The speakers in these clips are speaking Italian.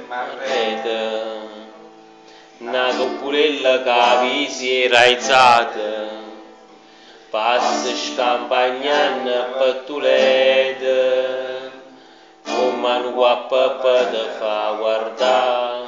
una coppurella che vi si era alzata, passa scampagnando per Toledo, come un guappa te fa guardare.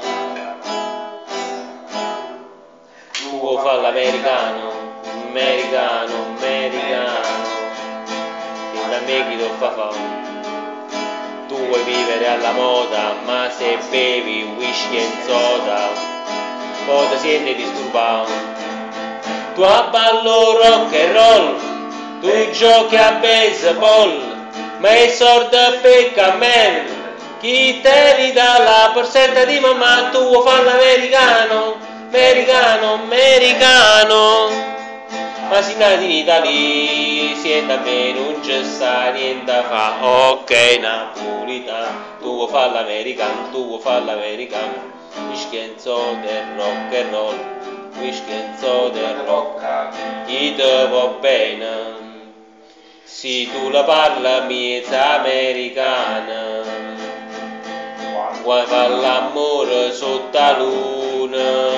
Tu vuoi fare l'americano, americano, americano, che da me chi lo fa fare. Tu vuoi vivere alla moda, ma se bevi whisky e soda, poi ti senti disturbato. Tu ballo rock and roll, tu giochi a baseball, ma è sorda pecca man. Chi te li dà la borsetta di mamma, tu vuoi fare l'americano, americano, americano. Ma si nati in Italia, siete a me, non c'è sta niente a fa. Ok, napolitano, tu vuoi fare l'americano, tu vuoi fare l'americano. Whisky and soda e rock and roll, whisky and soda e rock, chi te va bene? Se tu la parla miezza americana, vuoi fare l'amore sotto la luna,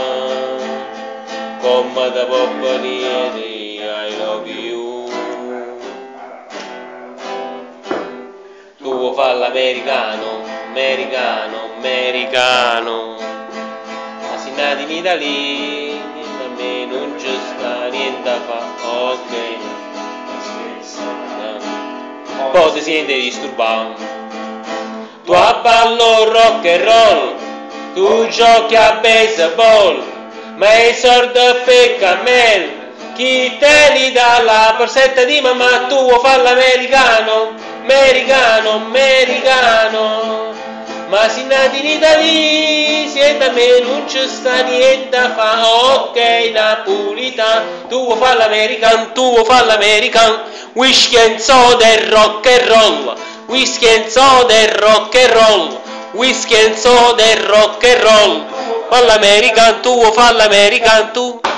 come te può venire? I love you. Tu vuoi fare l'americano, americano, americano. Ma si nati in Italia, a me non c'è sta niente a fa. Ok. Poi ti senti disturbato. Tu ballo rock and roll, tu giochi a baseball, ma è sordo pecca man. Chi te li dà la borsetta di mamma, tu vuoi fare l'americano, americano, americano. Ma si nati in Italia, siete a me, non c'è sta niente a fa. Ok, napolitano, tu vuoi fare l'americano, tu vuoi fare l'americano. Whisky and soda e rock and roll, whisky and soda e rock and roll, whisky and soda e rock and roll. Falla l'americano, tu vuoi fare l'americano, tu.